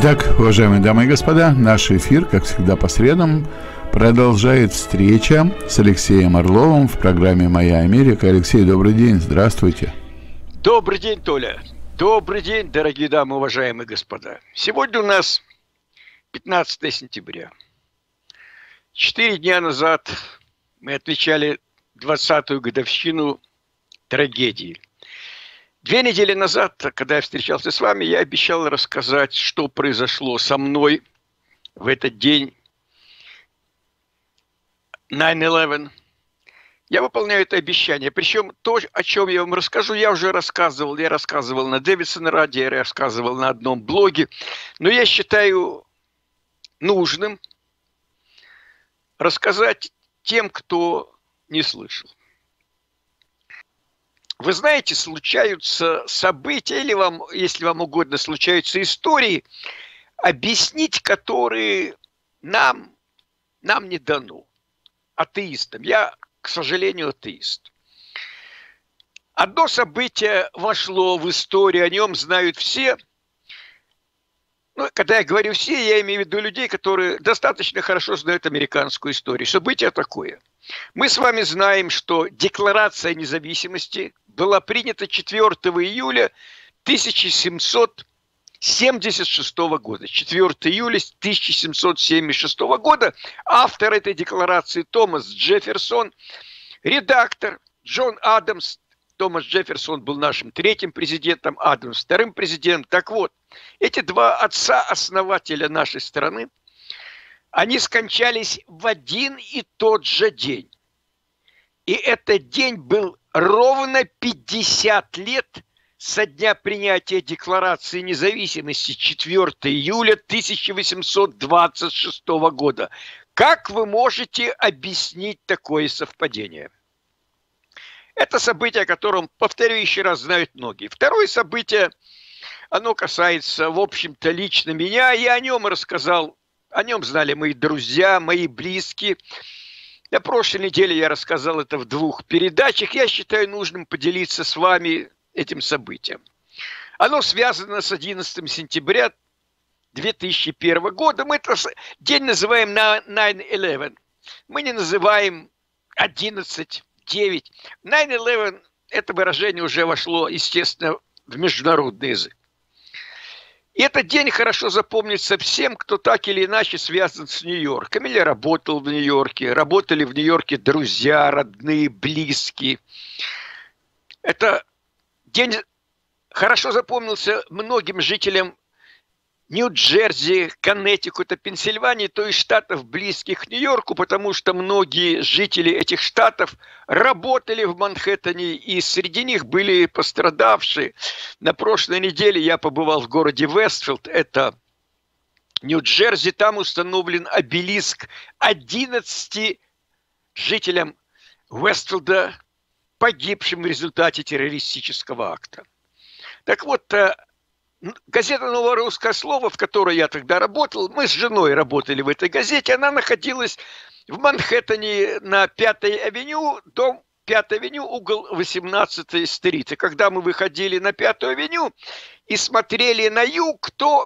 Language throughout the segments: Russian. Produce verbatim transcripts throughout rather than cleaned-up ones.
Итак, уважаемые дамы и господа, наш эфир, как всегда по средам, продолжает встреча с Алексеем Орловым в программе «Моя Америка». Алексей, добрый день, здравствуйте. Добрый день, Толя. Добрый день, дорогие дамы, уважаемые господа. Сегодня у нас пятнадцатое сентября. Четыре дня назад мы отмечали двадцатую годовщину трагедии. Две недели назад, когда я встречался с вами, я обещал рассказать, что произошло со мной в этот день найн элевен. Я выполняю это обещание. Причем то, о чем я вам расскажу, я уже рассказывал. Я рассказывал на Дэвидсон радио, я рассказывал на одном блоге. Но я считаю нужным рассказать тем, кто не слышал. Вы знаете, случаются события, или вам, если вам угодно, случаются истории, объяснить которые нам, нам не дано, атеистам. Я, к сожалению, атеист. Одно событие вошло в историю, о нем знают все. Ну, когда я говорю все, я имею в виду людей, которые достаточно хорошо знают американскую историю. Событие такое. Мы с вами знаем, что Декларация независимости была принята четвёртого июля тысяча семьсот семьдесят шестого года. четвёртого июля тысяча семьсот семьдесят шестого года. Автор этой декларации Томас Джефферсон, редактор Джон Адамс. Томас Джефферсон был нашим третьим президентом, Адамс вторым президентом. Так вот, эти два отца-основателя нашей страны, они скончались в один и тот же день. И этот день был ровно пятьдесят лет со дня принятия Декларации независимости четвёртого июля тысяча восемьсот двадцать шестого года. Как вы можете объяснить такое совпадение? Это событие, о котором, повторю еще раз, знают многие. Второе событие, оно касается, в общем-то, лично меня. Я о нем рассказал, о нем знали мои друзья, мои близкие. На прошлой неделе я рассказал это в двух передачах. Я считаю нужным поделиться с вами этим событием. Оно связано с одиннадцатым сентября две тысячи первого года. Мы этот день называем найн элевен. Мы не называем одиннадцать девять. найн элевен, это выражение уже вошло, естественно, в международный язык. И этот день хорошо запомнится всем, кто так или иначе связан с Нью-Йорком или работал в Нью-Йорке, работали в Нью-Йорке друзья, родные, близкие. Это день хорошо запомнился многим жителям Нью-Джерси, Коннектикута, Пенсильвании, то есть штатов, близких к Нью-Йорку, потому что многие жители этих штатов работали в Манхэттене, и среди них были пострадавшие. На прошлой неделе я побывал в городе Вестфилд, это Нью-Джерси, там установлен обелиск одиннадцати жителям Вестфилда, погибшим в результате террористического акта. Так вот, газета «Новое русское слово», в которой я тогда работал, мы с женой работали в этой газете, она находилась в Манхэттене на пятой авеню, дом пятой авеню, угол восемнадцатой стрит. И когда мы выходили на пятую авеню и смотрели на юг, то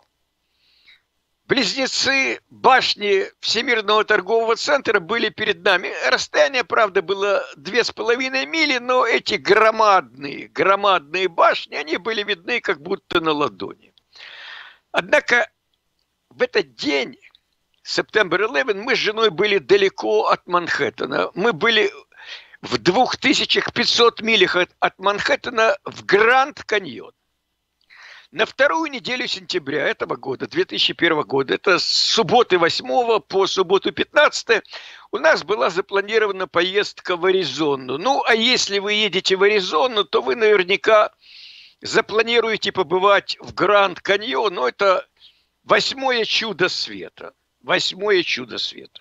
близнецы башни Всемирного торгового центра были перед нами. Расстояние, правда, было две с половиной мили, но эти громадные, громадные башни, они были видны как будто на ладони. Однако в этот день, сентябрь элевен, мы с женой были далеко от Манхэттена. Мы были в двух тысячах пятистах милях от, от Манхэттена в Гранд Каньон. На вторую неделю сентября этого года, две тысячи первого года, это с субботы восьмого по субботу пятнадцатое, у нас была запланирована поездка в Аризону. Ну, а если вы едете в Аризону, то вы наверняка запланируете побывать в Гранд Каньон. Ну, это восьмое чудо света. Восьмое чудо света.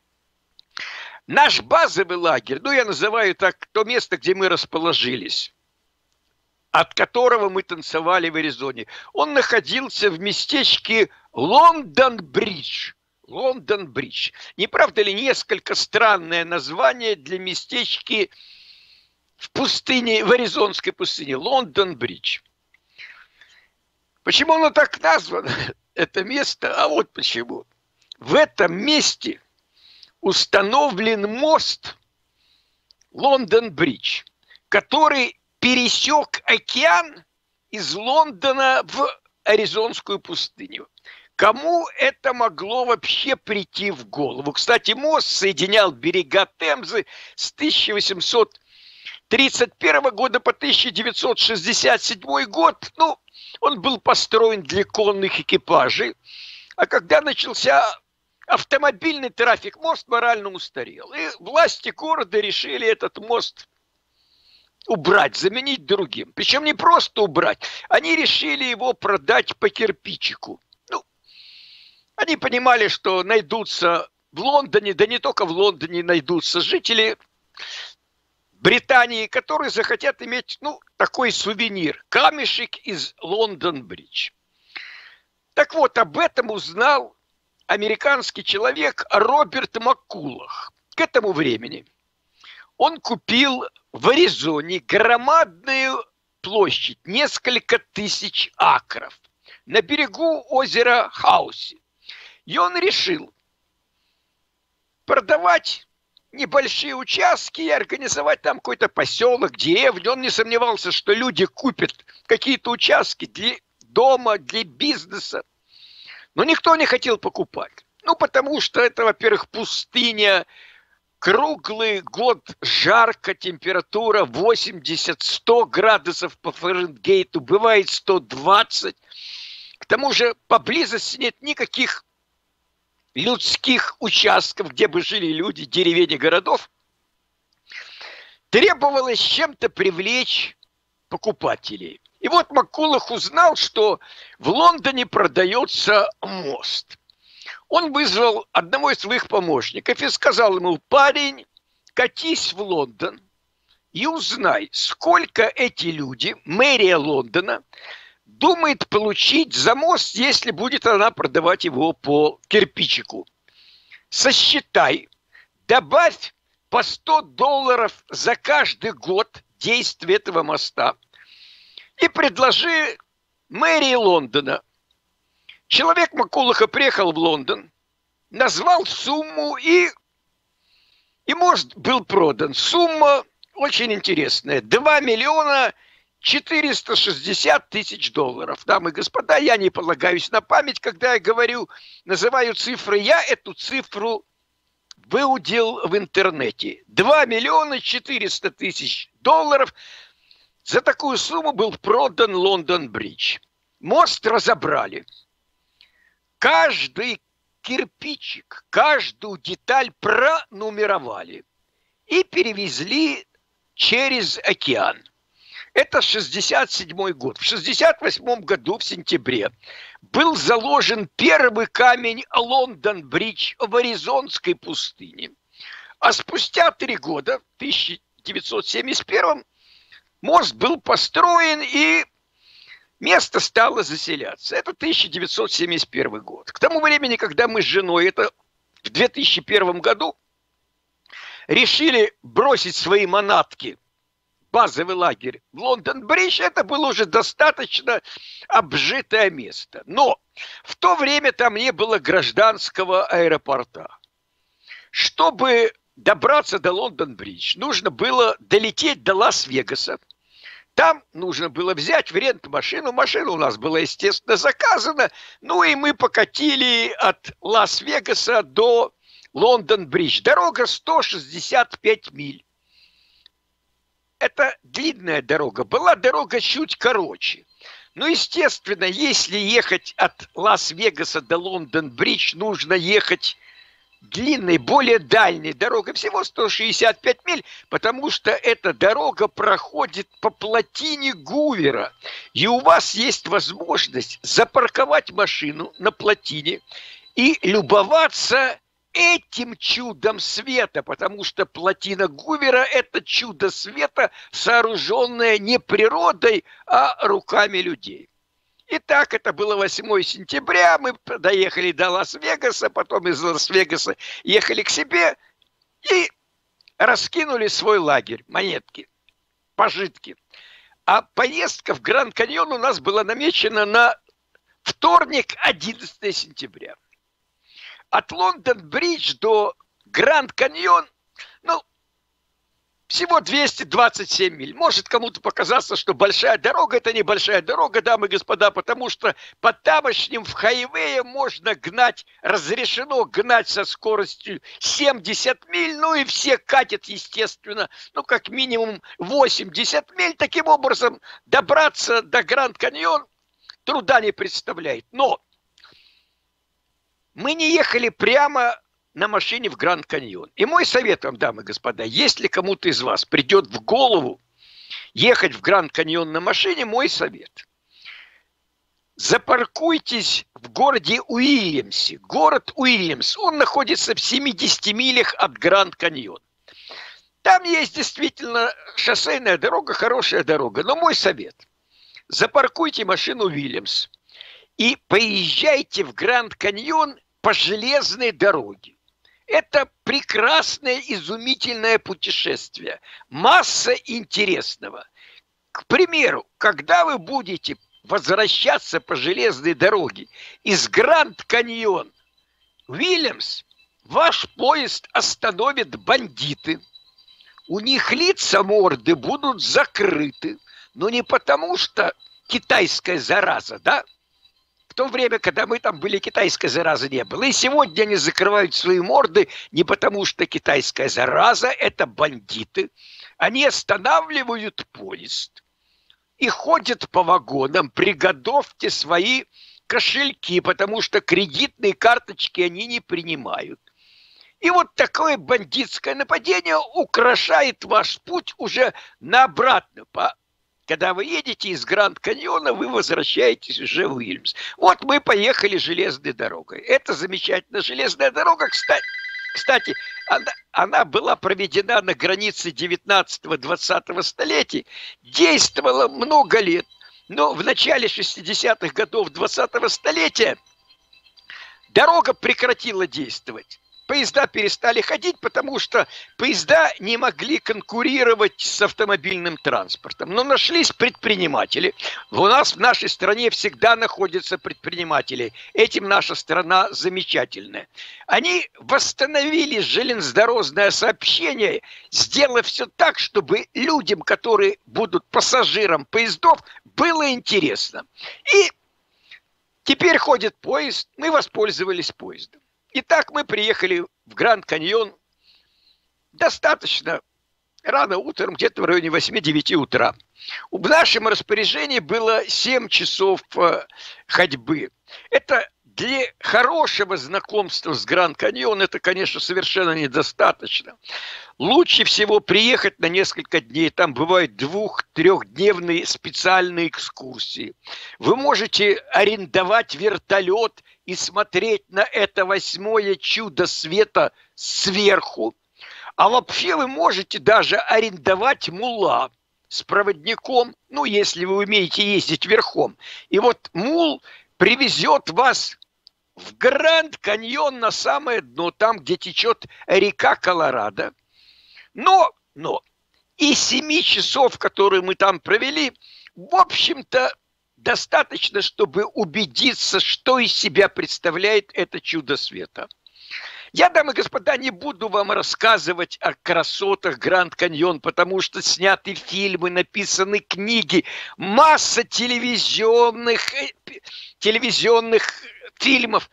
Наш базовый лагерь, ну, я называю так то место, где мы расположились, от которого мы танцевали в Аризоне. Он находился в местечке Лондон-Бридж. Лондон-Бридж. Не правда ли несколько странное название для местечки в пустыне, в аризонской пустыне? Лондон-Бридж. Почему оно так названо? это место, а вот почему. В этом месте установлен мост Лондон-Бридж, который пересек океан из Лондона в Аризонскую пустыню. Кому это могло вообще прийти в голову? Кстати, мост соединял берега Темзы с тысяча восемьсот тридцать первого года по тысяча девятьсот шестьдесят седьмой год. Ну, он был построен для конных экипажей. А когда начался автомобильный трафик, мост морально устарел. И власти города решили этот мост убрать, заменить другим. Причем не просто убрать. Они решили его продать по кирпичику. Ну, они понимали, что найдутся в Лондоне, да не только в Лондоне найдутся жители Британии, которые захотят иметь, ну, такой сувенир. Камешек из Лондон-Бридж. Так вот, об этом узнал американский человек Роберт Маккулах. К этому времени он купил в Аризоне громадную площадь, несколько тысяч акров, на берегу озера Хауси. И он решил продавать небольшие участки и организовать там какой-то поселок, деревню. Он не сомневался, что люди купят какие-то участки для дома, для бизнеса. Но никто не хотел покупать. Ну, потому что это, во-первых, пустыня, круглый год жарко, температура восемьдесят-сто градусов по Фаренгейту, бывает сто двадцать. К тому же поблизости нет никаких людских участков, где бы жили люди, деревень и городов. Требовалось чем-то привлечь покупателей. И вот Маккулах узнал, что в Лондоне продается мост. Он вызвал одного из своих помощников и сказал ему: парень, катись в Лондон и узнай, сколько эти люди, мэрия Лондона, думает получить за мост, если будет она продавать его по кирпичику. Сосчитай, добавь по сто долларов за каждый год действия этого моста и предложи мэрии Лондона. Человек Маккулаха приехал в Лондон, назвал сумму, и, и мост был продан. Сумма очень интересная. два миллиона четыреста шестьдесят тысяч долларов. Дамы и господа, я не полагаюсь на память, когда я говорю, называю цифры. Я эту цифру выудил в интернете. два миллиона четыреста тысяч долларов. За такую сумму был продан Лондон-Бридж. Мост разобрали. Каждый кирпичик, каждую деталь пронумеровали и перевезли через океан. Это шестьдесят седьмой год. В шестьдесят восьмом году, в сентябре, был заложен первый камень Лондон-Бридж в Аризонской пустыне. А спустя три года, в тысяча девятьсот семьдесят первом, мост был построен, и место стало заселяться. Это тысяча девятьсот семьдесят первый год. К тому времени, когда мы с женой, это в две тысячи первом году, решили бросить свои манатки, базовый лагерь в Лондон-Бридж, это было уже достаточно обжитое место. Но в то время там не было гражданского аэропорта. Чтобы добраться до Лондон-Бридж, нужно было долететь до Лас-Вегаса. Там нужно было взять в рент машину. Машина у нас была, естественно, заказана. Ну и мы покатили от Лас-Вегаса до Лондон-Бридж. Дорога сто шестьдесят пять миль. Это длинная дорога. Была дорога чуть короче. Но, естественно, если ехать от Лас-Вегаса до Лондон-Бридж, нужно ехать длинной, более дальней дорогой, всего сто шестьдесят пять миль, потому что эта дорога проходит по плотине Гувера. И у вас есть возможность запарковать машину на плотине и любоваться этим чудом света, потому что плотина Гувера – это чудо света, сооруженное не природой, а руками людей. Итак, это было восьмого сентября, мы доехали до Лас-Вегаса, потом из Лас-Вегаса ехали к себе и раскинули свой лагерь, монетки, пожитки. А поездка в Гранд-Каньон у нас была намечена на Вторник, одиннадцатое сентября. От Лондон-Бридж до Гранд-Каньон, ну, всего двести двадцать семь миль. Может кому-то показаться, что большая дорога – это небольшая дорога, дамы и господа, потому что по тамошним в хайвее можно гнать, разрешено гнать со скоростью семьдесят миль, ну и все катят, естественно, ну как минимум восемьдесят миль. Таким образом, добраться до Гранд-Каньон труда не представляет. Но мы не ехали прямо на машине в Гранд-Каньон. И мой совет вам, дамы и господа, если кому-то из вас придет в голову ехать в Гранд-Каньон на машине, мой совет. Запаркуйтесь в городе Уильямсе. Город Уильямс, он находится в семидесяти милях от Гранд-Каньон. Там есть действительно шоссейная дорога, хорошая дорога. Но мой совет. Запаркуйте машину в Уильямс и поезжайте в Гранд-Каньон по железной дороге. Это прекрасное, изумительное путешествие. Масса интересного. К примеру, когда вы будете возвращаться по железной дороге из Гранд-Каньон в Уильямс, ваш поезд остановят бандиты. У них лица, морды будут закрыты. Но не потому, что китайская зараза, да? В то время, когда мы там были, китайской заразы не было. И сегодня они закрывают свои морды не потому, что китайская зараза, это бандиты. Они останавливают поезд и ходят по вагонам. Приготовьте свои кошельки, потому что кредитные карточки они не принимают. И вот такое бандитское нападение украшает ваш путь уже на обратно. По... Когда вы едете из Гранд-Каньона, вы возвращаетесь уже в Уильямс. Вот мы поехали железной дорогой. Это замечательная железная дорога. Кстати, кстати она, она была проведена на границе девятнадцатого-двадцатого столетий. Действовала много лет. Но в начале шестидесятых годов двадцатого столетия дорога прекратила действовать. Поезда перестали ходить, потому что поезда не могли конкурировать с автомобильным транспортом. Но нашлись предприниматели. У нас в нашей стране всегда находятся предприниматели. Этим наша страна замечательная. Они восстановили железнодорожное сообщение, сделав все так, чтобы людям, которые будут пассажирам поездов, было интересно. И теперь ходит поезд, мы воспользовались поездом. Итак, мы приехали в Гранд-Каньон достаточно рано утром, где-то в районе восьми-девяти утра. В нашем распоряжении было семь часов ходьбы. Это для хорошего знакомства с Гранд-Каньон, это, конечно, совершенно недостаточно. Лучше всего приехать на несколько дней. Там бывают двух-трехдневные специальные экскурсии. Вы можете арендовать вертолет и смотреть на это восьмое чудо света сверху. А вообще вы можете даже арендовать мула с проводником, ну, если вы умеете ездить верхом. И вот мул привезет вас в Гранд-Каньон на самое дно, там, где течет река Колорадо. Но, но, и семи часов, которые мы там провели, в общем-то, достаточно, чтобы убедиться, что из себя представляет это чудо света. Я, дамы и господа, не буду вам рассказывать о красотах Гранд-Каньон, потому что сняты фильмы, написаны книги, масса телевизионных, телевизионных фильмов.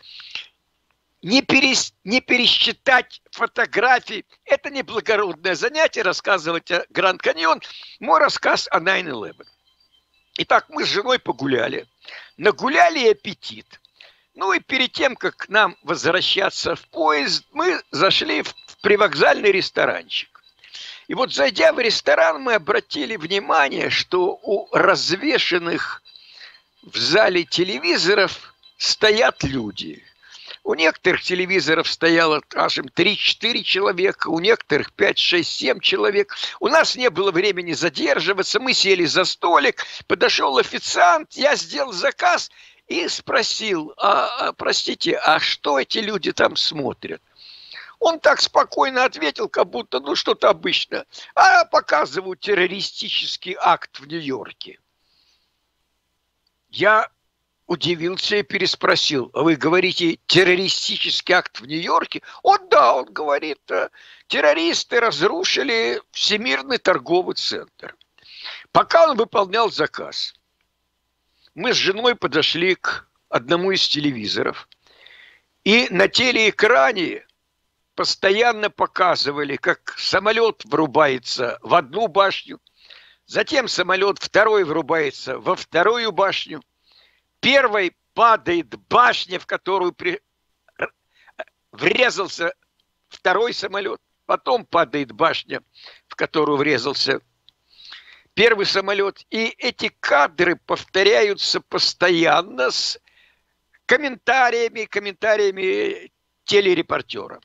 Не, перес, не пересчитать фотографии. Это не благородное занятие рассказывать о Гранд-Каньон. Мой рассказ о найн элевен. Итак, мы с женой погуляли. Нагуляли аппетит. Ну и перед тем, как к нам возвращаться в поезд, мы зашли в привокзальный ресторанчик. И вот, зайдя в ресторан, мы обратили внимание, что у развешенных в зале телевизоров стоят люди. У некоторых телевизоров стояло, скажем, три-четыре человека, у некоторых пять, шесть, семь человек. У нас не было времени задерживаться, мы сели за столик, подошел официант, я сделал заказ и спросил, а, простите, а что эти люди там смотрят? Он так спокойно ответил, как будто, ну, что-то обычное. А показывают террористический акт в Нью-Йорке. Я удивился и переспросил: а вы говорите, террористический акт в Нью-Йорке? О, да, он говорит, террористы разрушили Всемирный торговый центр. Пока он выполнял заказ, мы с женой подошли к одному из телевизоров, и на телеэкране постоянно показывали, как самолет врубается в одну башню, затем самолет второй врубается во вторую башню, первой падает башня, в которую при... врезался второй самолет, потом падает башня, в которую врезался первый самолет. И эти кадры повторяются постоянно с комментариями, комментариями телерепортера.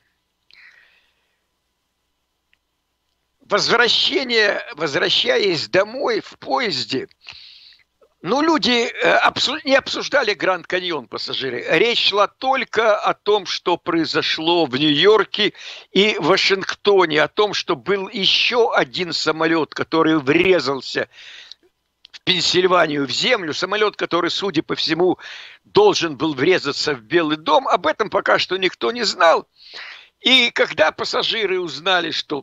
Возвращение, возвращаясь домой в поезде, ну, люди не обсуждали Гранд Каньон, пассажиры. Речь шла только о том, что произошло в Нью-Йорке и Вашингтоне, о том, что был еще один самолет, который врезался в Пенсильванию, в землю. Самолет, который, судя по всему, должен был врезаться в Белый дом. Об этом пока что никто не знал. И когда пассажиры узнали, что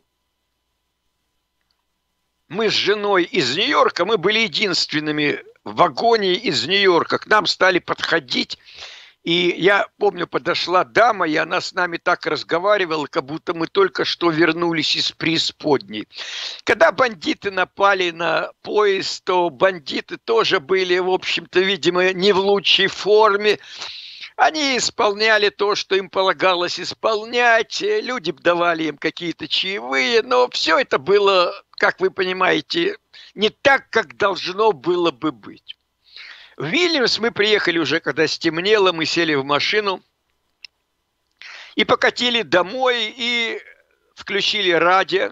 мы с женой из Нью-Йорка, мы были единственными в вагоне из Нью-Йорка, к нам стали подходить, и я помню, подошла дама, и она с нами так разговаривала, как будто мы только что вернулись из преисподней. Когда бандиты напали на поезд, то бандиты тоже были, в общем-то, видимо, не в лучшей форме. Они исполняли то, что им полагалось исполнять, люди давали им какие-то чаевые, но все это было, как вы понимаете, не так, как должно было бы быть. В Вильнюс мы приехали уже, когда стемнело, мы сели в машину и покатили домой, и включили радио.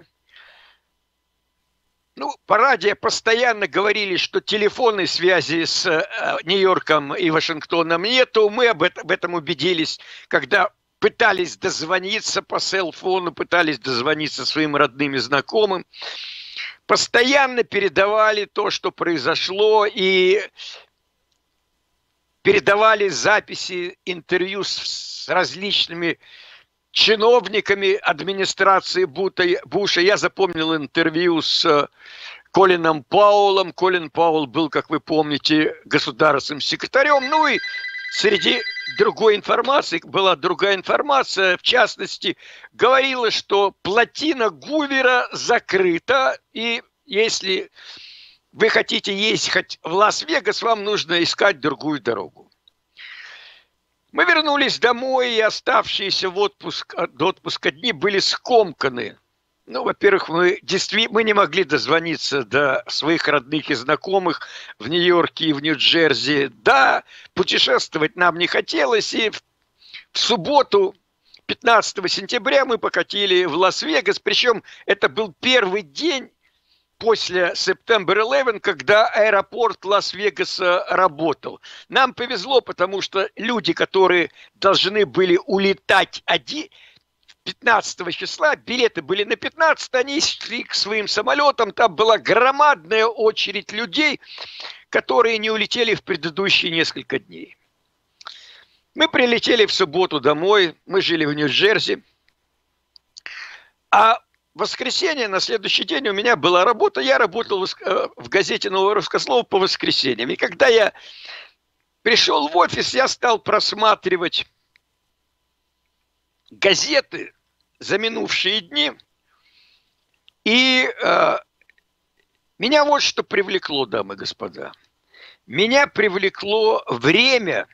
Ну, по радио постоянно говорили, что телефонной связи с э, Нью-Йорком и Вашингтоном нету. Мы об этом, об этом убедились, когда пытались дозвониться по селфону, пытались дозвониться своим родным и знакомым. Постоянно передавали то, что произошло, и передавали записи интервью с, с различными чиновниками администрации Буша. Я запомнил интервью с Колином Пауэллом. Колин Пауэлл был, как вы помните, государственным секретарем. Ну и среди другой информации была другая информация. В частности, говорила, что плотина Гувера закрыта. И если вы хотите ехать в Лас-Вегас, вам нужно искать другую дорогу. Мы вернулись домой, и оставшиеся в отпуск, до отпуска дни были скомканы. Ну, во-первых, мы, действительно, мы не могли дозвониться до своих родных и знакомых в Нью-Йорке и в Нью-Джерси. Да, путешествовать нам не хотелось, и в, в субботу, пятнадцатого сентября, мы покатили в Лас-Вегас. Причем это был первый день после Септембер одиннадцатого, когда аэропорт Лас-Вегаса работал. Нам повезло, потому что люди, которые должны были улетать пятнадцатого числа, билеты были на пятнадцатое, они шли к своим самолетам, там была громадная очередь людей, которые не улетели в предыдущие несколько дней. Мы прилетели в субботу домой, мы жили в Нью-Джерси, а в воскресенье, на следующий день у меня была работа. Я работал в газете «Новое русское слово» по воскресеньям. И когда я пришел в офис, я стал просматривать газеты за минувшие дни. И э, меня вот что привлекло, дамы и господа. Меня привлекло время,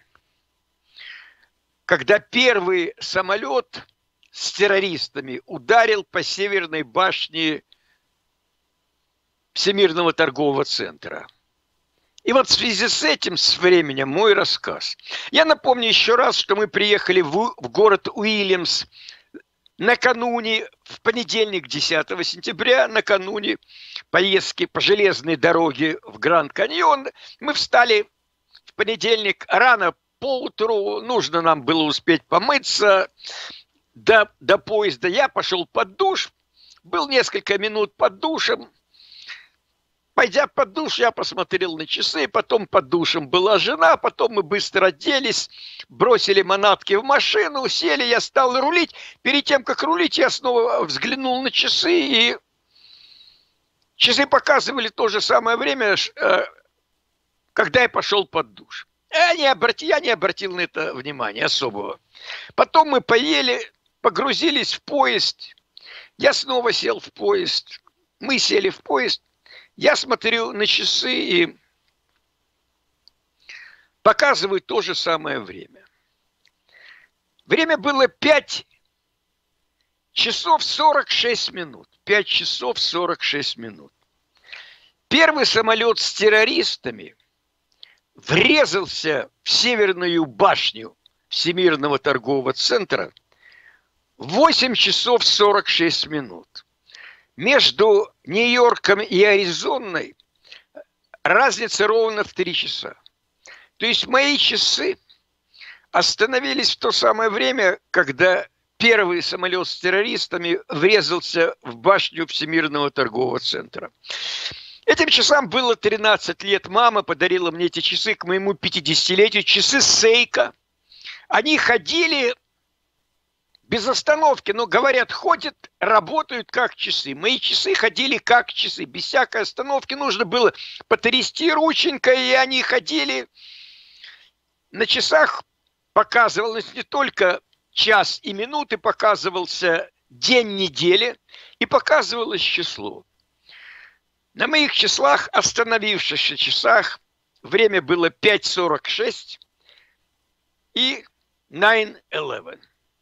когда первый самолет с террористами ударил по северной башне Всемирного торгового центра. И вот в связи с этим, с временем, мой рассказ. Я напомню еще раз, что мы приехали в, в город Уильямс накануне, в понедельник, десятого сентября, накануне поездки по железной дороге в Гранд Каньон. Мы встали в понедельник рано поутру, нужно нам было успеть помыться до, до поезда. Я пошел под душ, был несколько минут под душем, Пойдя под душ, я посмотрел на часы, потом под душем была жена, потом мы быстро оделись, бросили манатки в машину, сели, я стал рулить. Перед тем, как рулить, я снова взглянул на часы, и часы показывали то же самое время, когда я пошел под душ. Я не обратил, я не обратил на это внимания особого. Потом мы поели, погрузились в поезд, я снова сел в поезд, мы сели в поезд. Я смотрю на часы и показываю то же самое время. Время было пять часов сорок шесть минут. пять часов сорок шесть минут. Первый самолет с террористами врезался в северную башню Всемирного торгового центра в восемь часов сорок шесть минут. Между Нью-Йорком и Аризоной разница ровно в три часа. То есть мои часы остановились в то самое время, когда первый самолет с террористами врезался в башню Всемирного торгового центра. Этим часам было тринадцать лет. Мама подарила мне эти часы к моему пятидесятилетию. Часы Сейка. Они ходили без остановки, но, говорят, ходят, работают как часы. Мои часы ходили как часы, без всякой остановки. Нужно было потрясти рученькой, и они ходили. На часах показывалось не только час и минуты, показывался день недели, и показывалось число. На моих числах, остановившихся часах, время было пять сорок шесть и девять одиннадцать.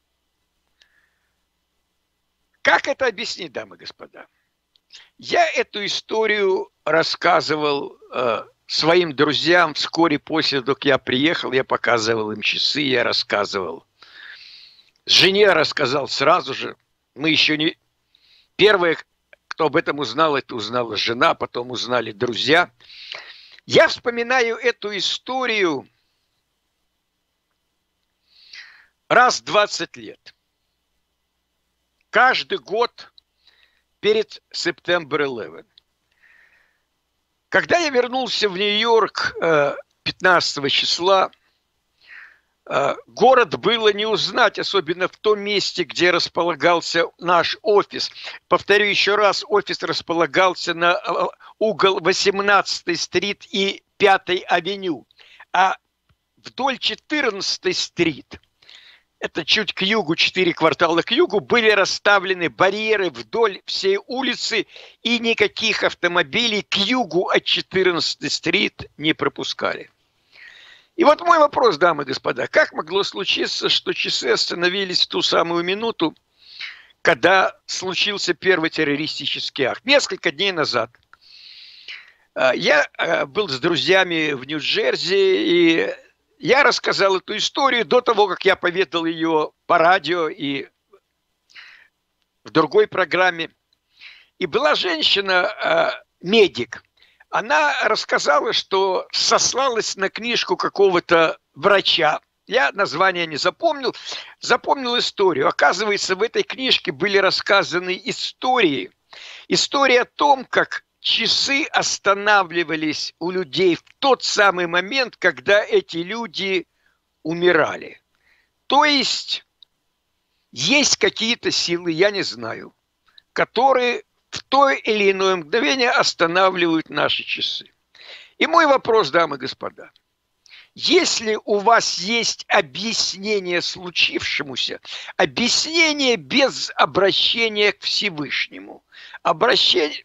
Как это объяснить, дамы и господа? Я эту историю рассказывал э, своим друзьям вскоре после того, как я приехал. Я показывал им часы, я рассказывал. Жене рассказал сразу же. Мы еще не... Первые, кто об этом узнал, это узнала жена, потом узнали друзья. Я вспоминаю эту историю раз в двадцать лет. Каждый год перед Септембер одиннадцатым. Когда я вернулся в Нью-Йорк пятнадцатого числа, город было не узнать, особенно в том месте, где располагался наш офис. Повторю еще раз, офис располагался на угол восемнадцатой стрит и пятой авеню, а вдоль четырнадцатой стрит, это чуть к югу, четыре квартала к югу, были расставлены барьеры вдоль всей улицы, и никаких автомобилей к югу от четырнадцатой стрит не пропускали. И вот мой вопрос, дамы и господа, как могло случиться, что часы остановились в ту самую минуту, когда случился первый террористический акт? Несколько дней назад я был с друзьями в Нью-Джерси, и я рассказал эту историю до того, как я поведал ее по радио и в другой программе. И была женщина, медик. Она рассказала, что сослалась на книжку какого-то врача. Я название не запомнил. Запомнил историю. Оказывается, в этой книжке были рассказаны истории. История о том, как часы останавливались у людей в тот самый момент, когда эти люди умирали. То есть есть какие-то силы, я не знаю, которые в то или иное мгновение останавливают наши часы. И мой вопрос, дамы и господа, если у вас есть объяснение случившемуся, объяснение без обращения к Всевышнему, обращение...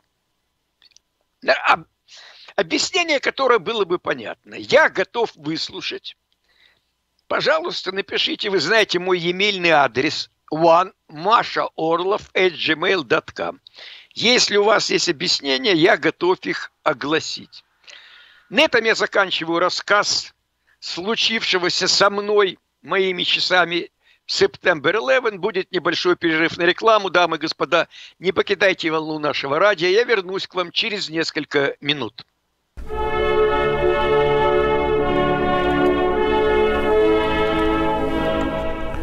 Объяснение, которое было бы понятно. Я готов выслушать. Пожалуйста, напишите, вы знаете мой e-mailный адрес one masha orlov at gmail dot com. Если у вас есть объяснения, я готов их огласить. На этом я заканчиваю рассказ случившегося со мной, моими часами, Септембер одиннадцатый. Будет небольшой перерыв на рекламу. Дамы и господа, не покидайте волну нашего радио. Я вернусь к вам через несколько минут.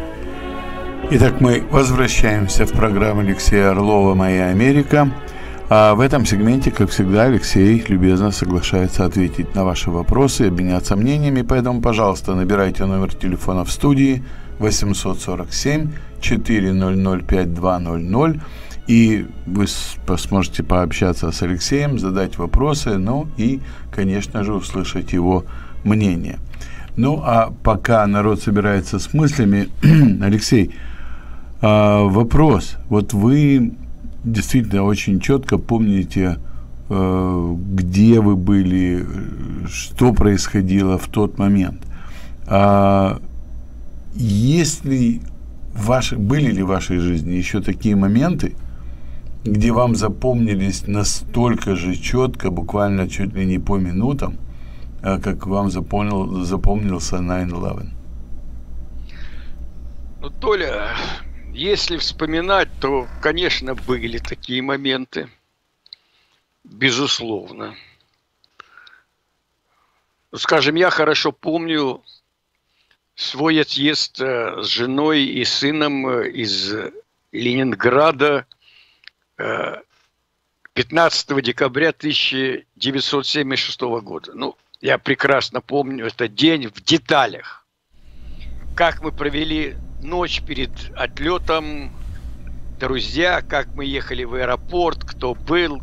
Итак, мы возвращаемся в программу Алексея Орлова «Моя Америка». А в этом сегменте, как всегда, Алексей любезно соглашается ответить на ваши вопросы и обменяться мнениями, поэтому, пожалуйста, набирайте номер телефона в студии восемьсот сорок семь четыреста пять два ноль ноль, и вы сможете пообщаться с Алексеем, задать вопросы, ну и, конечно же, услышать его мнение. Ну, а пока народ собирается с мыслями, Алексей, вопрос. Вот вы действительно очень четко помните, где вы были, что происходило в тот момент. Есть ли ваши, были ли в вашей жизни еще такие моменты, где вам запомнились настолько же четко, буквально чуть ли не по минутам, как вам запомнил, запомнился найн элевен? Ну, Толя, если вспоминать, то, конечно, были такие моменты. Безусловно. Скажем, я хорошо помню свой отъезд с женой и сыном из Ленинграда пятнадцатого декабря тысяча девятьсот семьдесят шестого года. Ну, я прекрасно помню этот день в деталях. Как мы провели ночь перед отлетом, друзья, как мы ехали в аэропорт, кто был.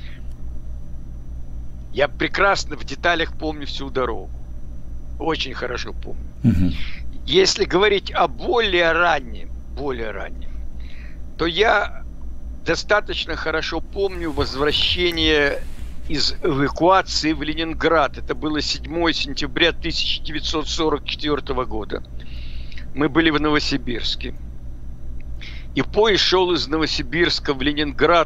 Я прекрасно в деталях помню всю дорогу. Очень хорошо помню. Угу. Если говорить о более раннем, более раннем, то я достаточно хорошо помню возвращение из эвакуации в Ленинград. Это было седьмого сентября тысяча девятьсот сорок четвёртого года. Мы были в Новосибирске. И поезд шел из Новосибирска в Ленинград.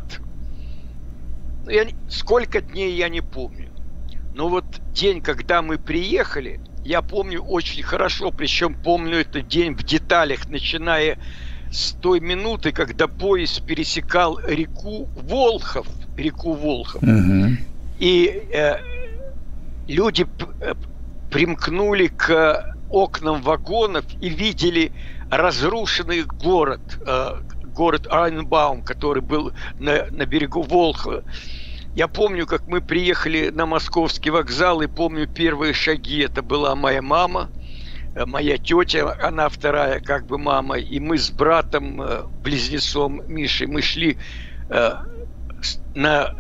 Я, сколько дней я не помню. Но вот день, когда мы приехали, я помню очень хорошо. Причем помню этот день в деталях, начиная с той минуты, когда поезд пересекал реку Волхов. Реку Волхов. Угу. И э, люди п- примкнули к окнам вагонов и видели разрушенный город, э, город Айнбаум, который был на, на берегу Волхова. Я помню, как мы приехали на московский вокзал, и помню первые шаги. Это была моя мама, моя тетя, она вторая как бы мама, и мы с братом, близнецом Мишей, мы шли э, на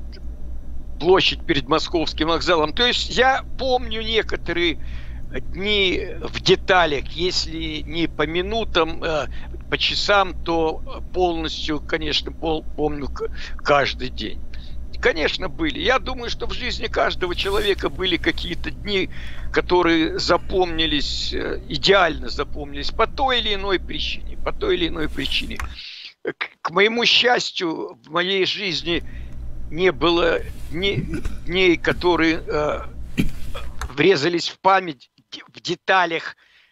площадь перед московским вокзалом. То есть я помню некоторые дни в деталях, если не по минутам, э, по часам, то полностью, конечно, пол, помню каждый день. Конечно, были. Я думаю, что в жизни каждого человека были какие-то дни, которые запомнились, идеально запомнились по той или иной причине. По той или иной причине. К, к моему счастью, в моей жизни не было дней, дней которые э, врезались в память в деталях,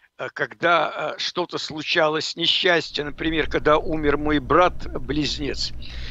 когда э, что-то случалось, несчастье. Например, когда умер мой брат-близнец.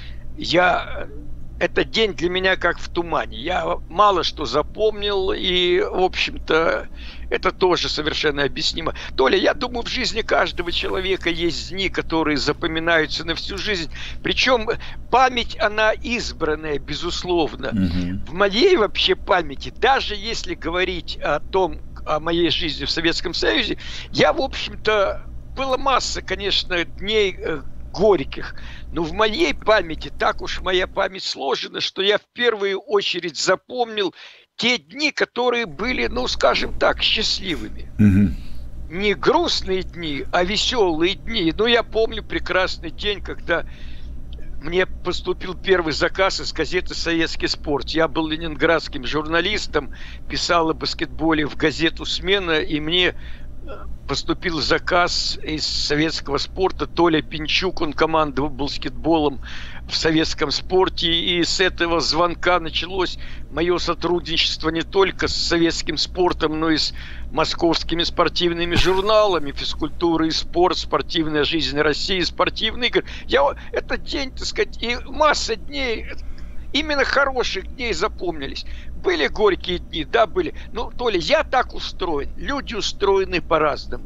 Я... Этот день для меня как в тумане. Я мало что запомнил, и, в общем-то, это тоже совершенно объяснимо. Толя, я думаю, в жизни каждого человека есть дни, которые запоминаются на всю жизнь. Причем память, она избранная, безусловно. Mm-hmm. В моей вообще памяти, даже если говорить о том, о моей жизни в Советском Союзе, я, в общем-то, была масса, конечно, дней горьких. Но в моей памяти, так уж моя память сложена, что я в первую очередь запомнил те дни, которые были, ну, скажем так, счастливыми. Mm-hmm. Не грустные дни, а веселые дни. Но я помню прекрасный день, когда мне поступил первый заказ из газеты «Советский спорт». Я был ленинградским журналистом, писал о баскетболе в газету «Смена», и мне поступил заказ из советского спорта. Толя Пинчук, он командовал баскетболом в советском спорте. И с этого звонка началось мое сотрудничество не только с советским спортом, но и с московскими спортивными журналами «Физкультура и спорт», «Спортивная жизнь России», «Спортивные игры». Я, этот день, так сказать, и масса дней, именно хороших дней запомнились. Были горькие дни, да, были. Но, Толя, я так устроен. Люди устроены по-разному.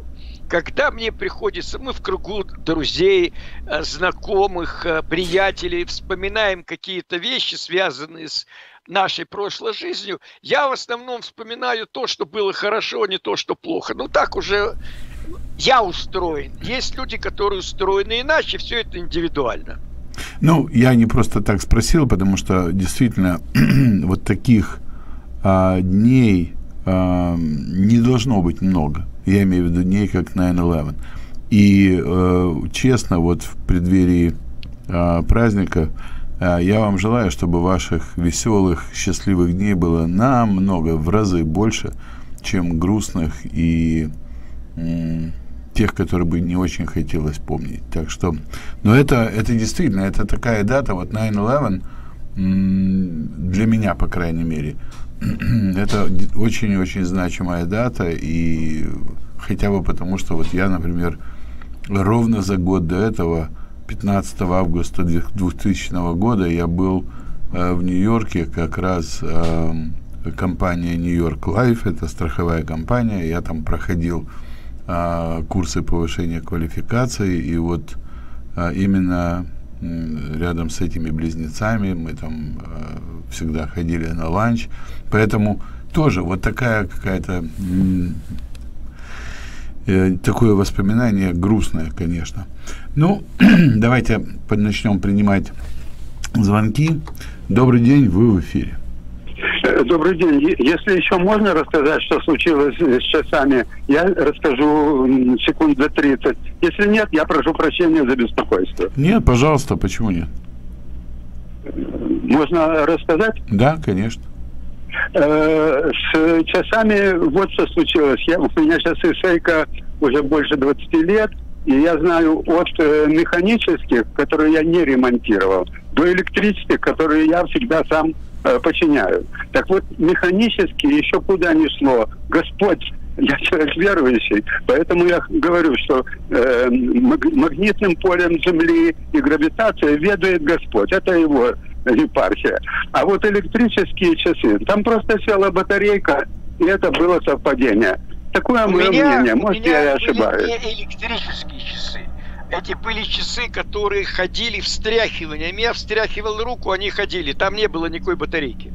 когда мне приходится, мы в кругу друзей, знакомых, приятелей, вспоминаем какие-то вещи, связанные с нашей прошлой жизнью, я в основном вспоминаю то, что было хорошо, а не то, что плохо. Ну, так уже я устроен. Есть люди, которые устроены иначе, все это индивидуально. Ну, я не просто так спросил, потому что действительно вот таких а, дней а, не должно быть много. Я имею в виду дней, как найн элевен. И э, честно, вот в преддверии э, праздника э, я вам желаю, чтобы ваших веселых, счастливых дней было намного, в разы больше, чем грустных и э, тех, которые бы не очень хотелось помнить. Так что, но это, это действительно, это такая дата, вот найн элевен, э, для меня, по крайней мере, это очень-очень значимая дата, и хотя бы потому, что вот я, например, ровно за год до этого, пятнадцатого августа двухтысячного года, я был э, в Нью-Йорке, как раз э, компания Нью-Йорк Лайф, это страховая компания, я там проходил э, курсы повышения квалификации, и вот э, именно э, рядом с этими близнецами мы там э, всегда ходили на ланч, поэтому тоже вот такая какая-то э, такое воспоминание грустное, конечно. Ну, давайте начнем принимать звонки. Добрый день, вы в эфире. Добрый день. Если еще можно рассказать, что случилось с часами, я расскажу секунд за тридцать. Если нет, я прошу прощения за беспокойство. Нет, пожалуйста, почему нет? Можно рассказать? Да, конечно. С часами вот что случилось. Я, у меня сейчас ишейка уже больше двадцати лет, и я знаю от механических, которые я не ремонтировал, до электрических, которые я всегда сам э, починяю. Так вот, механически еще куда ни шло. Господь, я человек верующий, поэтому я говорю, что э, магнитным полем Земли и гравитацией ведает Господь. Это его епархия. А вот электрические часы, там просто села батарейка, и это было совпадение. Такое у мое меня, мнение, может, я и ошибаюсь. У меня были не электрические часы. Эти были часы, которые ходили встряхиванием. Я встряхивал руку, они ходили. Там не было никакой батарейки.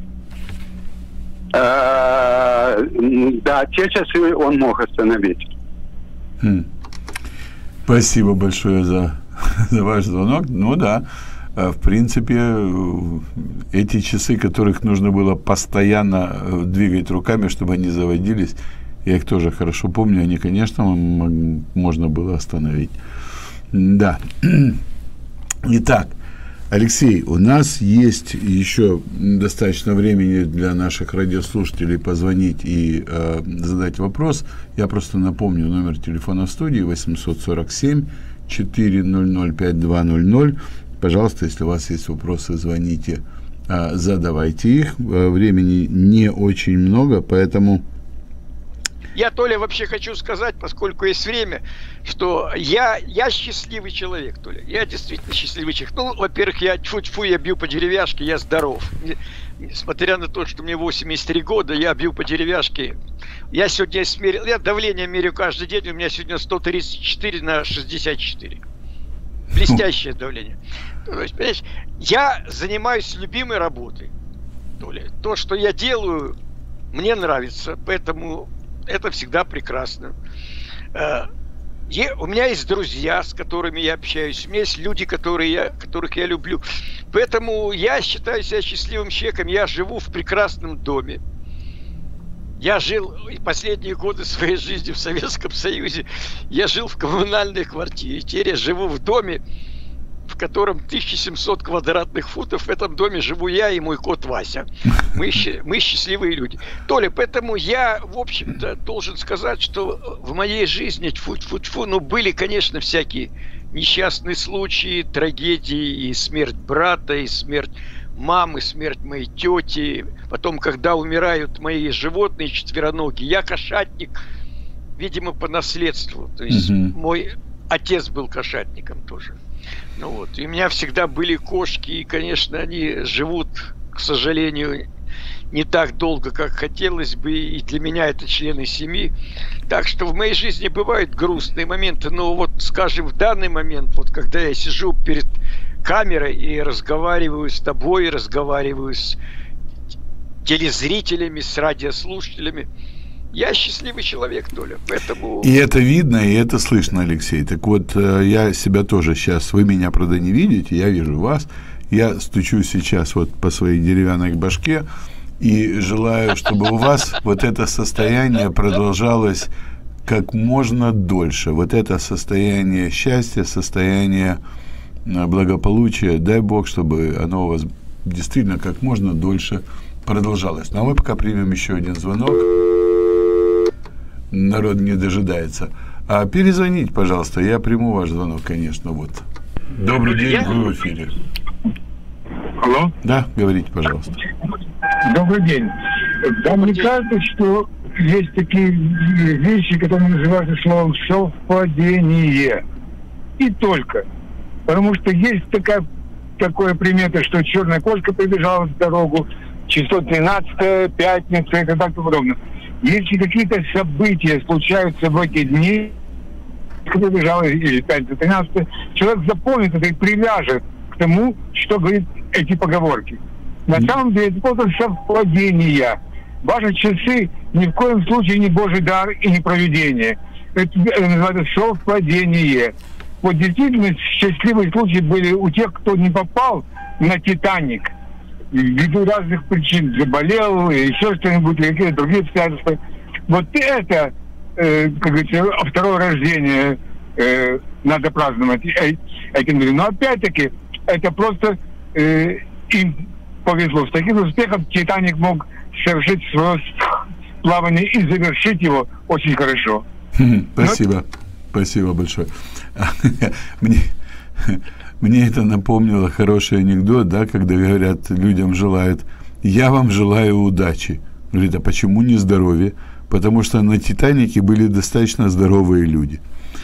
А, да, те часы он мог остановить. Хм. Спасибо большое за, за ваш звонок. Ну да, в принципе, эти часы, которых нужно было постоянно двигать руками, чтобы они заводились, я их тоже хорошо помню, они, конечно, можно было остановить. Да. Итак, Алексей, у нас есть еще достаточно времени для наших радиослушателей позвонить и э, задать вопрос. Я просто напомню номер телефона в студии восемьсот сорок семь четыреста пятьдесят два ноль ноль. Пожалуйста, если у вас есть вопросы, звоните, э, задавайте их. Времени не очень много, поэтому... Я, Толя, вообще хочу сказать, поскольку есть время, что я, я счастливый человек, Толя. Я действительно счастливый человек. Ну, во-первых, я тьфу-тьфу, я бью по деревяшке, я здоров. Несмотря на то, что мне восемьдесят три года, я бью по деревяшке. Я сегодня смерил, я давление меряю каждый день, у меня сегодня сто тридцать четыре на шестьдесят четыре. Блестящее давление. То есть, понимаешь, я занимаюсь любимой работой, Толя. То, что я делаю, мне нравится, поэтому... Это всегда прекрасно. У меня есть друзья, с которыми я общаюсь. У меня есть люди, которые я, которых я люблю. Поэтому я считаю себя счастливым человеком. Я живу в прекрасном доме. Я жил последние годы своей жизни в Советском Союзе. Я жил в коммунальной квартире. Теперь я живу в доме, в котором тысяча семьсот квадратных футов. В этом доме живу я и мой кот Вася. Мы, мы счастливые люди. Толя, поэтому я, в общем-то, должен сказать, что в моей жизни, тьфу-тьфу-тьфу, ну, были, конечно, всякие несчастные случаи, трагедии, и смерть брата, и смерть мамы, смерть моей тети. Потом, когда умирают мои животные четвероногие, я кошатник, видимо, по наследству. То есть mm-hmm. мой отец был кошатником тоже. Ну вот, и у меня всегда были кошки, и, конечно, они живут, к сожалению, не так долго, как хотелось бы, и для меня это члены семьи. Так что в моей жизни бывают грустные моменты, но вот, скажем, в данный момент, вот когда я сижу перед камерой и разговариваю с тобой, разговариваю с телезрителями, с радиослушателями, я счастливый человек, Толя, поэтому... И это видно, и это слышно, Алексей. Так вот, я себя тоже сейчас, вы меня, правда, не видите, я вижу вас. Я стучу сейчас вот по своей деревянной башке и желаю, чтобы у вас вот это состояние продолжалось как можно дольше. Вот это состояние счастья, состояние благополучия. Дай Бог, чтобы оно у вас действительно как можно дольше продолжалось. Ну, а мы пока примем еще один звонок. Народ не дожидается. А перезвоните, пожалуйста, я приму ваш звонок, конечно, вот. Добрый день, вы в эфире. Алло? Да, говорите, пожалуйста. Добрый день. Да, мне кажется, что есть такие вещи, которые называются словом совпадение. И только. Потому что есть такая, такое примета, что черная кошка прибежала в дорогу, число тринадцатое, пятница и так подобное. Если какие-то события случаются в эти дни, прибежала или пятница, тринадцатое, человек запомнит это и привяжет к тому, что говорит эти поговорки. На самом деле это просто совпадение. Ваши часы ни в коем случае не Божий дар и не провидение. Это называется совпадение. Вот действительно счастливые случаи были у тех, кто не попал на «Титаник» ввиду разных причин, заболел, еще что-нибудь, или какие-то другие обстоятельства. Вот это, э, как говорится, второе рождение э, надо праздновать этим людям. Но опять-таки, это просто э, им повезло. С таким успехом «Титаник» мог совершить свое плавание и завершить его очень хорошо. Спасибо. Но... Спасибо большое. Мне... Мне это напомнило хороший анекдот, да, когда говорят, людям желают, я вам желаю удачи. Говорит, а почему не здоровья? Потому что на «Титанике» были достаточно здоровые люди.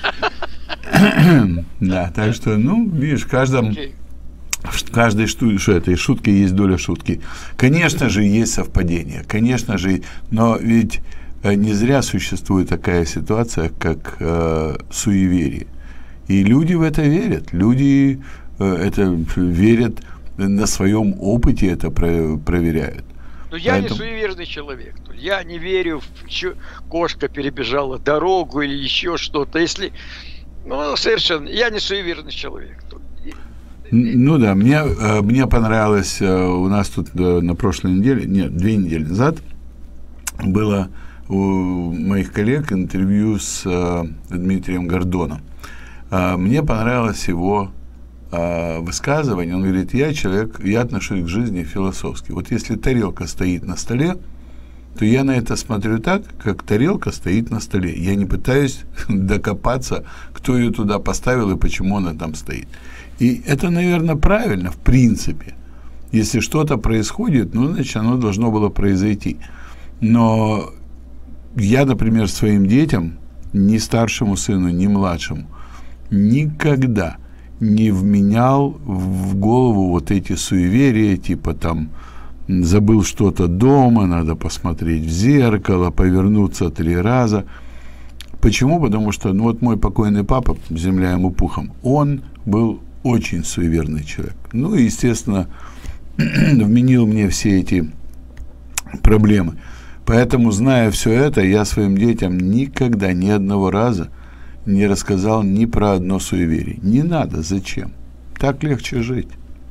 Да, так что, ну, видишь, в каждом, в каждой что этой шутке есть доля шутки. Конечно же, есть совпадение, конечно же, но ведь не зря существует такая ситуация, как э, суеверие. И люди в это верят. Люди э, это верят, на своем опыте это про, проверяют. Но я Поэтому... не суеверный человек. Я не верю, в кошка перебежала дорогу или еще что-то. Если... Ну, совершенно. Я не суеверный человек. Ну да, мне, мне понравилось, у нас тут на прошлой неделе, нет, две недели назад было у моих коллег интервью с Дмитрием Гордоном. Мне понравилось его высказывание. Он говорит, я человек, я отношусь к жизни философски. Вот если тарелка стоит на столе, то я на это смотрю так, как тарелка стоит на столе. Я не пытаюсь докопаться, кто ее туда поставил и почему она там стоит. И это, наверное, правильно, в принципе. Если что-то происходит, ну, значит, оно должно было произойти. Но я, например, своим детям, ни старшему сыну, ни младшему, никогда не вменял в голову вот эти суеверия, типа там забыл что-то дома, надо посмотреть в зеркало, повернуться три раза. Почему? Потому что, ну вот мой покойный папа, земля ему пухом, он был очень суеверный человек. Ну и, естественно, вменил мне все эти проблемы. Поэтому, зная все это, я своим детям никогда, ни одного раза не рассказал ни про одно суеверие. Не надо, зачем? Так легче жить.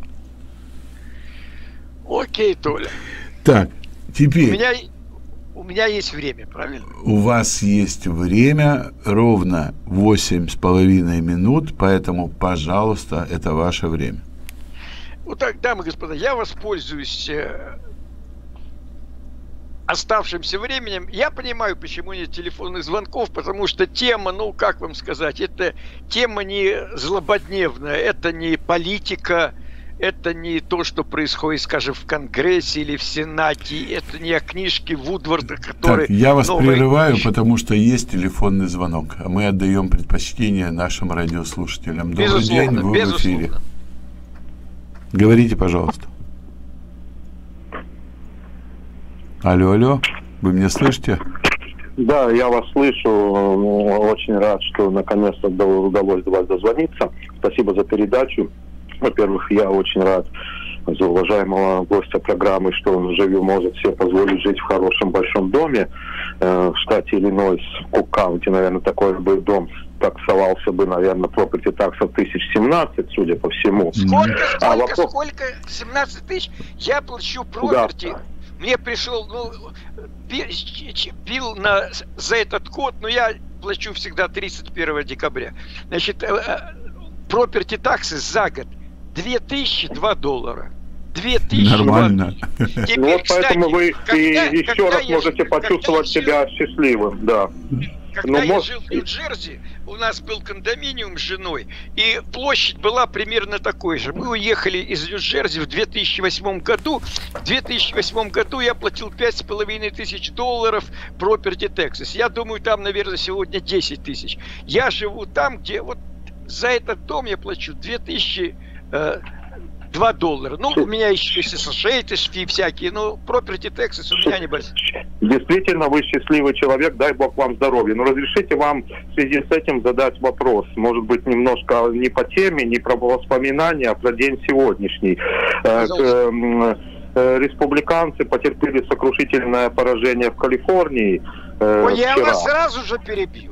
Окей, Толя. Так, теперь... У меня, у меня есть время, правильно? У вас есть время ровно восемь с половиной минут, поэтому, пожалуйста, это ваше время. Вот так, дамы и господа, я воспользуюсь э, оставшимся временем. Я понимаю, почему нет телефонных звонков, потому что тема, ну, как вам сказать, это тема не злободневная, это не политика, это не то, что происходит, скажем, в Конгрессе или в Сенате, это не о книжке Вудворда, который... Так, я вас новая... прерываю, потому что есть телефонный звонок, а мы отдаем предпочтение нашим радиослушателям. Добрый безусловно, день, вы безусловно. в эфире. Говорите, пожалуйста. Алло, алло, вы меня слышите? Да, я вас слышу. Очень рад, что наконец-то удалось до вас дозвониться. Спасибо за передачу. Во-первых, я очень рад за уважаемого гостя программы, что он живет, может себе позволить жить в хорошем большом доме. Э, в штате Иллинойс, в Кук-Каунти, наверное, такой бы дом таксовался бы, наверное, property tax тысяч семнадцать, судя по всему. Сколько, сколько, а вопрос... сколько? семнадцать тысяч? Я плачу property. Да. Мне пришел, ну, бил на, за этот год, но я плачу всегда тридцать первого декабря. Значит, property taxes за год две тысячи два доллара. две тысячи. Нормально. Теперь, вот кстати, поэтому вы когда, и еще раз можете я, почувствовать себя жил, счастливым, да. Когда ну, я может... жил в Нью-Джерси, у нас был кондоминиум с женой, и площадь была примерно такой же. Мы уехали из Нью-Джерси в две тысячи восьмом году. В две тысячи восьмом году я платил пять с половиной тысяч долларов property taxes. Я думаю, там, наверное, сегодня десять тысяч. Я живу там, где вот за этот дом я плачу две тысячи два доллара. Ну, у меня еще associated фи всякие, но property taxes у меня небольшие. Действительно, вы счастливый человек, дай Бог вам здоровья. Но разрешите вам в связи с этим задать вопрос. Может быть, немножко не по теме, не про воспоминания, а про день сегодняшний. Пожалуйста. Республиканцы потерпели сокрушительное поражение в Калифорнии. Ой, я вас сразу же перебью.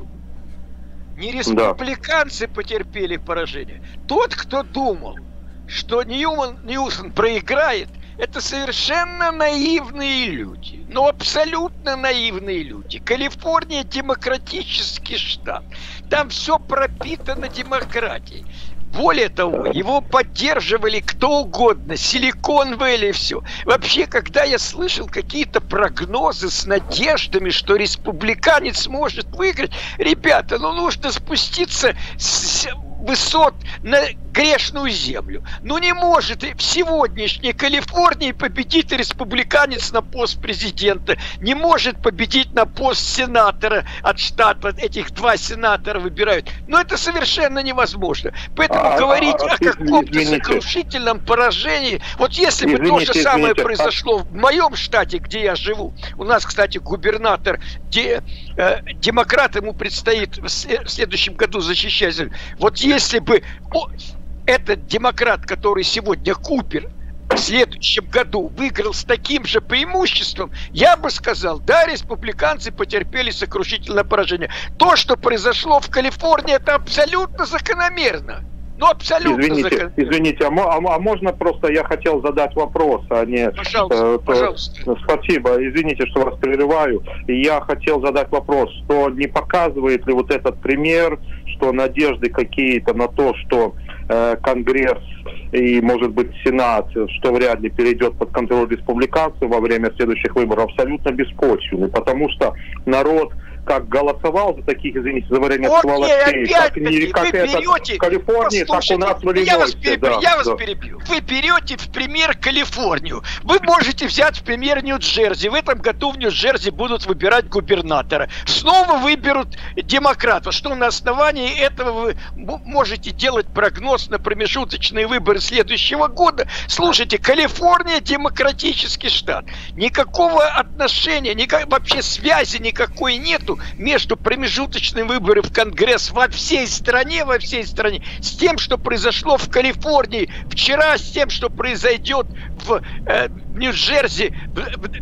Не республиканцы да. потерпели поражение. Тот, кто думал, что Ньюман, Ньюсон проиграет, это совершенно наивные люди. Ну, абсолютно наивные люди. Калифорния демократический штат. Там все пропитано демократией. Более того, его поддерживали кто угодно, Силикон Вэлли и все. Вообще, когда я слышал какие-то прогнозы с надеждами, что республиканец может выиграть, ребята, ну нужно спуститься с высот на грешную землю. Ну не может в сегодняшней Калифорнии победить республиканец на пост президента, не может победить на пост сенатора от штата, этих два сенатора выбирают. Но это совершенно невозможно. Поэтому а, говорить а, о каком-то сокрушительном поражении, вот если бы извините, то же самое извините. произошло в моем штате, где я живу, у нас, кстати, губернатор, де, э, демократ, ему предстоит в следующем году защищать. Вот если бы о, этот демократ, который сегодня Купер, в следующем году выиграл с таким же преимуществом, я бы сказал, да, республиканцы потерпели сокрушительное поражение. То, что произошло в Калифорнии, это абсолютно закономерно. Ну, абсолютно Извините, закономерно. извините а, а, а можно просто я хотел задать вопрос, а не... Пожалуйста, э, пожалуйста. Спасибо, извините, что вас прерываю. Я хотел задать вопрос, что не показывает ли вот этот пример, что надежды какие-то на то, что э, Конгресс и, может быть, Сенат, что вряд ли перейдет под контроль республиканцев во время следующих выборов, абсолютно беспочвенны, потому что народ как голосовал за таких, извините, за вариант властей, как, не, как это в Калифорнии, так у нас в Иллинойсе. Я вас перебью, да, я вас да. перебью. Вы берете в пример Калифорнию. Вы можете взять в пример Нью-Джерси. В этом году в Нью-Джерси будут выбирать губернатора. Снова выберут демократа. Что на основании этого вы можете делать прогноз на промежуточные выборы следующего года? Слушайте, Калифорния демократический штат. Никакого отношения, никак, вообще связи никакой нету между промежуточными выборами в Конгресс во всей стране, во всей стране, с тем, что произошло в Калифорнии вчера, с тем, что произойдет в э, Нью-Джерси в,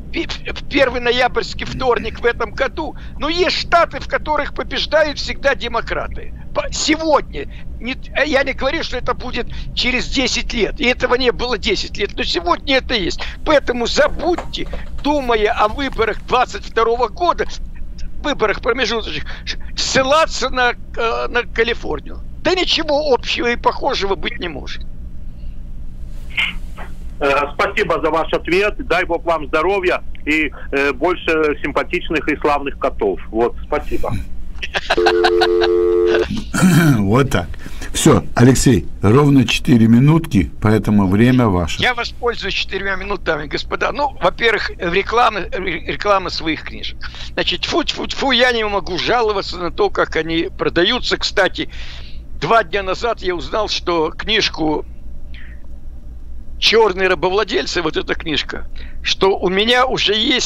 в, в первый ноябрьский вторник в этом году. Но есть штаты, в которых побеждают всегда демократы. Сегодня, не, я не говорю, что это будет через десять лет, и этого не было десять лет, но сегодня это есть. Поэтому забудьте, думая о выборах двадцать второго года, выборах промежуточных, ссылаться на, э, на Калифорнию. Да ничего общего и похожего быть не может. Спасибо за ваш ответ. Дай Бог вам здоровья и э, больше симпатичных и славных котов. Вот, спасибо. Вот так. Все, Алексей, ровно четыре минутки, поэтому время ваше. Я воспользуюсь четырьмя минутами, господа. Ну, во-первых, реклама, реклама своих книжек. Значит, фу-фу-фу, я не могу жаловаться на то, как они продаются. Кстати, два дня назад я узнал, что книжку «Черные рабовладельцы», вот эта книжка, что у меня уже есть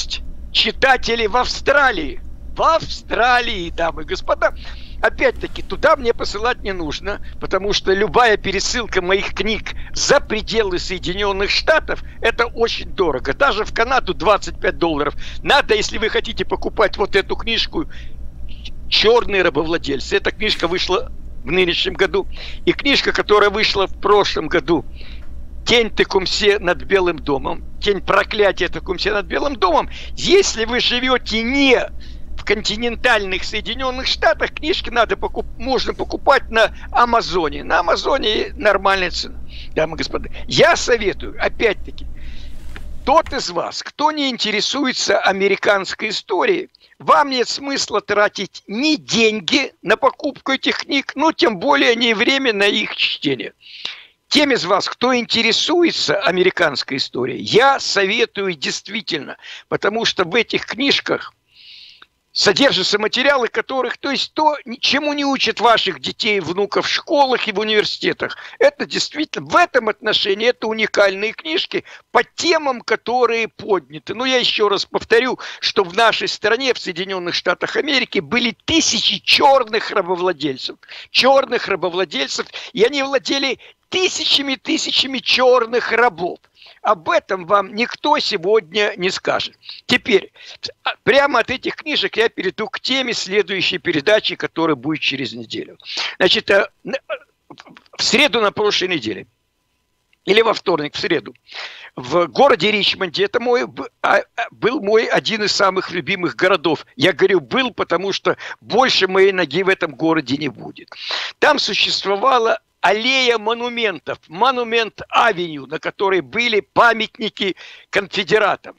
читатели в Австралии. В Австралии, дамы и господа. Опять-таки, туда мне посылать не нужно, потому что любая пересылка моих книг за пределы Соединенных Штатов – это очень дорого. Даже в Канаду двадцать пять долларов. Надо, если вы хотите покупать вот эту книжку «Черные рабовладельцы». Эта книжка вышла в нынешнем году. И книжка, которая вышла в прошлом году, «Тень Текумсе над Белым домом», «Тень проклятия Текумсе над Белым домом». Если вы живете не в континентальных Соединенных Штатах, книжки надо покуп... можно покупать на Амазоне. На Амазоне нормальная цена, дамы и господа. Я советую, опять-таки, тот из вас, кто не интересуется американской историей, вам нет смысла тратить ни деньги на покупку этих книг, ну, тем более не время на их чтение. Тем из вас, кто интересуется американской историей, я советую действительно, потому что в этих книжках содержатся материалы, которых, то есть то, чему не учат ваших детей и внуков в школах и в университетах. Это действительно, в этом отношении, это уникальные книжки по темам, которые подняты. Но я еще раз повторю, что в нашей стране, в Соединенных Штатах Америки, были тысячи черных рабовладельцев. Черных рабовладельцев, и они владели тысячами-тысячами черных рабов. Об этом вам никто сегодня не скажет. Теперь, прямо от этих книжек я перейду к теме следующей передачи, которая будет через неделю. Значит, в среду на прошлой неделе, или во вторник, в среду, в городе Ричмонде, это мой, был мой один из самых любимых городов. Я говорю «был», потому что больше моей ноги в этом городе не будет. Там существовала аллея монументов, монумент-авеню, на которой были памятники конфедератам.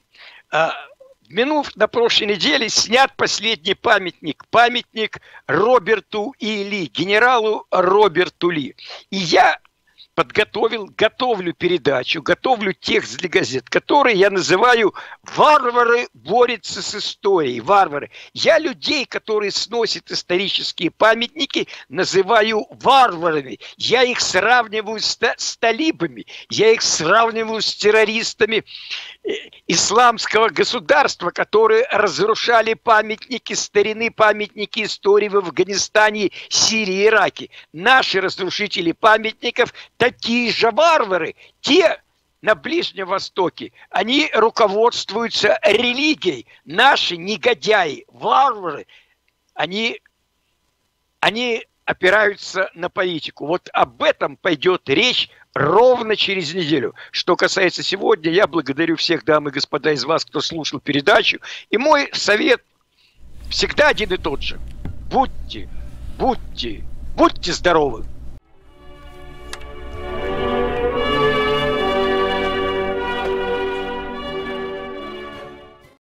Минув на прошлой неделе снят последний памятник, памятник Роберту И. Ли, генералу Роберту Ли. И я подготовил, готовлю передачу, готовлю текст для газет, который я называю «Варвары борются с историей». Варвары. Я людей, которые сносят исторические памятники, называю варварами. Я их сравниваю с, с талибами, я их сравниваю с террористами исламского государства, которые разрушали памятники старины, памятники истории в Афганистане, Сирии, Ираке. Наши разрушители памятников такие же варвары, те на Ближнем Востоке, они руководствуются религией. Наши негодяи, варвары, они, они опираются на политику. Вот об этом пойдет речь ровно через неделю. Что касается сегодня, я благодарю всех дам и господа из вас, кто слушал передачу. И мой совет всегда один и тот же. Будьте, будьте, будьте здоровы.